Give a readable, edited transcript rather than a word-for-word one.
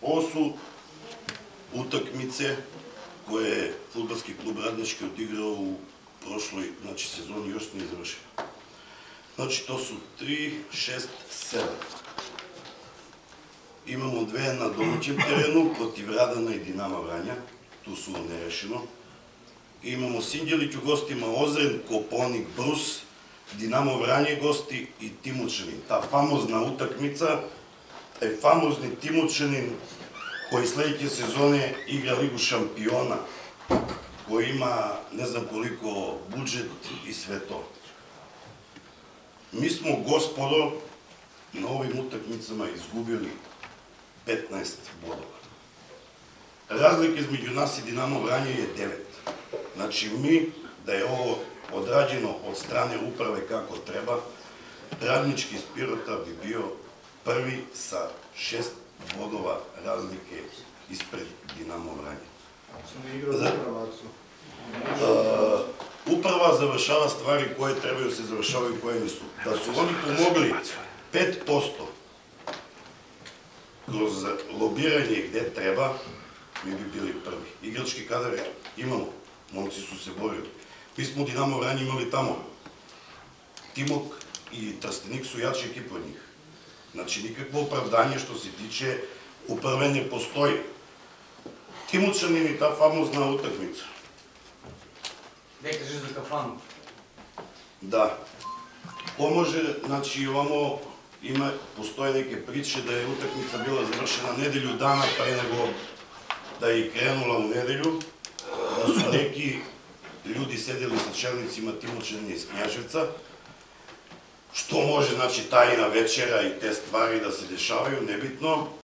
Ovo su utakmice koje je fudbalski klub Radnički odigrao u prošloj sezoni, još nije završeno. Znači, to su 3, 6, 7. Imamo dve na domaćem terenu, protiv Radana i Dinama Vranja, tu su nerešeno. Imamo Sinđelić u gostima, Ozren, Koponik, Brus, Dinamo Vranje gosti i Timočanin. Ta famozna utakmica, taj famozni Timočanin koji sledeće sezone igra Ligu šampiona, koji ima ne znam koliko budžet i sve to. Mi smo, gospodo, na ovim utakmicama izgubili 15 bodova. Razlika između nas i Dinamo Vranje je 9. Znači, mi, da je ovo odrađeno od strane uprave kako treba, Radnički iz Pirota bi bio prvi sa 6 bodova razlike ispred Dinamo Vranje. Uprava završava stvari koje trebaju se završavaju i koje nisu. Da su oni pomogli 5% kroz lobiranje gde treba, mi bi bili prvi. Igrački kadar imamo, momci su se borili. Mi smo u Dinamo Vranje imali tamo. Timok i Trstenik su jači ekipa od njih. Znači, nikakvo opravdanje što se tiče uprave ne postoji. Timočanin i ta famozna utakmica. Gde kažeš za kafanu? Da. Pomože, znači, ovamo postoje neke priče da je utakmica bila završena nedelju dana pre nego da je krenula u nedelju, da su neki ljudi sedeli sa čelnicima Timočanina iz Knjaževca, što može, znači, tajna večera i te stvari da se dešavaju, nebitno.